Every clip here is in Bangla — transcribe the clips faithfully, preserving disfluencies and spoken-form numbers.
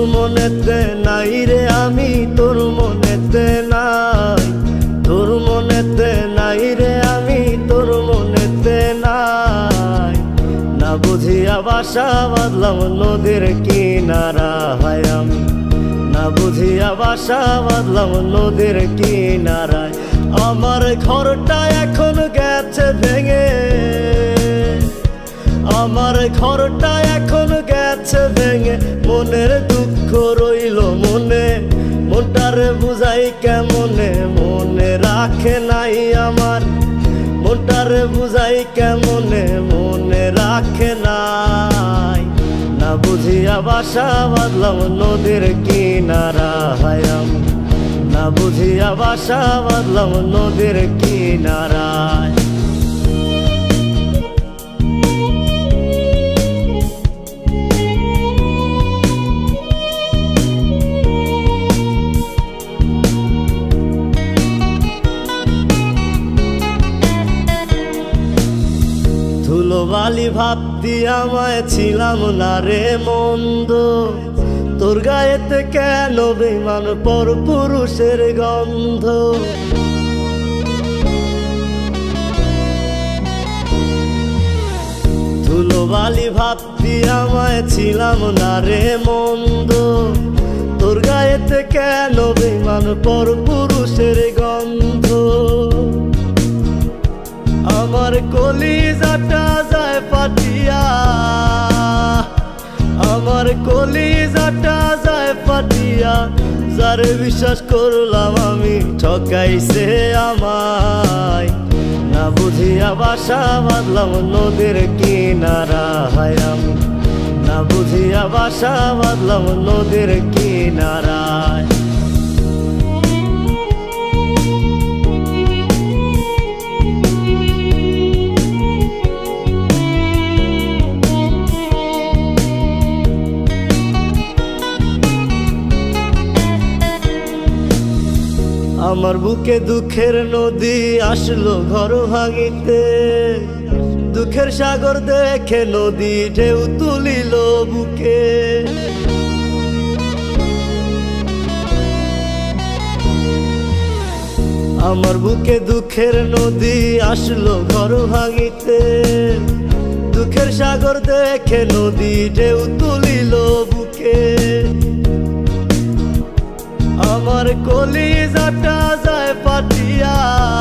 মনেতে নাই রে আমি তোর মনেতে নাই, তোর মনেতে নাই রে আমি তোর মনেতে নাই। না বুঝিয়া বাসা বাঁধলাম নদীর কিনারা হায় আমি, না বুঝিয়া বাসা বাঁধলাম নদীর কিনারায়। আমার ঘরটা এখন গেছে ভেঙে, আমার ঘরটা এখন গেছে ভেঙে, মনের দুঃখ রইল মনে, মনটারে বুঝাই কেমনে, মনে রাখে নাই আমার, মনটারে বুঝাই কেমনে, মনে রাখে নাই। না বুঝিয়া বাসা বাঁধলাম নদীর কিনারা হায় আমি, না বুঝিয়া বাসা বাঁধলাম নদীর কিনারায়। ধুলোবালি ভাবতি আমায় ছিলাম না রে মন্দ, তোর গায়েতে কেন বেমান পর পুরুষের গন্ধ। ধুলোবালি ভাবতি আমায় ছিলাম না রে মন্দ, তোর গায়েতে কেন বেমান পর পুরুষের গন্ধ। আমার কলিজাটা যায় ফাটিয়া, আমার কলিজাটা যায় ফাটিয়া, যারে বিশ্বাস করলাম আমি ঠকাইছে আমায়। না বুঝিয়া বাসা বাঁধলাম নদীর কিনারা হায় আমি, না বুঝিয়া বাসা বাঁধলাম নদীর কিনারায়। আমার বুকে দুঃখের নদী আসলো ঘর ভাঙিতে, দুঃখের সাগর দেখে নদী ঢেউ তুলিল বুকে। আমার বুকে দুঃখের নদী আসলো ঘর ভাঙিতে, দুঃখের সাগর দেখে নদী ঢেউ তুলিল বুকে। আমার কলিজাটা যায় ফাটিয়া,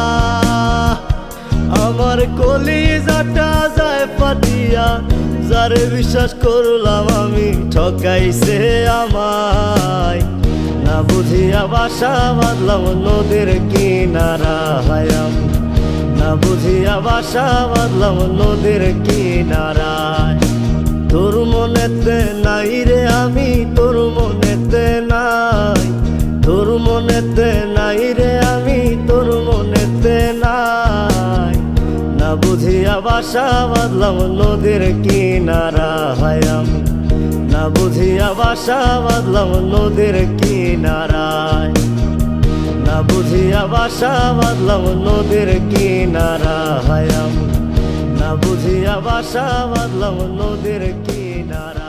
আমার কলিজাটা যায় ফাটিয়া, যারে বিশ্বাস করলাম আমি ঠকাইছে আমায়। না বুঝিয়া বাসা বাঁধলাম নদীর কিনারা হায় আমি, না বুঝিয়া বাসা বাঁধলাম নদীর কিনারায়। তোর মনেতে নাই রে আমি তোর মনেতে নাই, তোর মনেতে নাই রে আমি তোর মনেতে নাই। না বুঝিয়া বাসা বাঁধলাম নদীর কিনারা হায় আমি, না বুঝিয়া বাসা বাঁধলাম নদীর কিনারায়। না বুঝিয়া বাসা বাঁধলাম নদীর কিনারা হায় আমি, না বুঝিয়া বাসা বাঁধলাম নদীর কিনারা।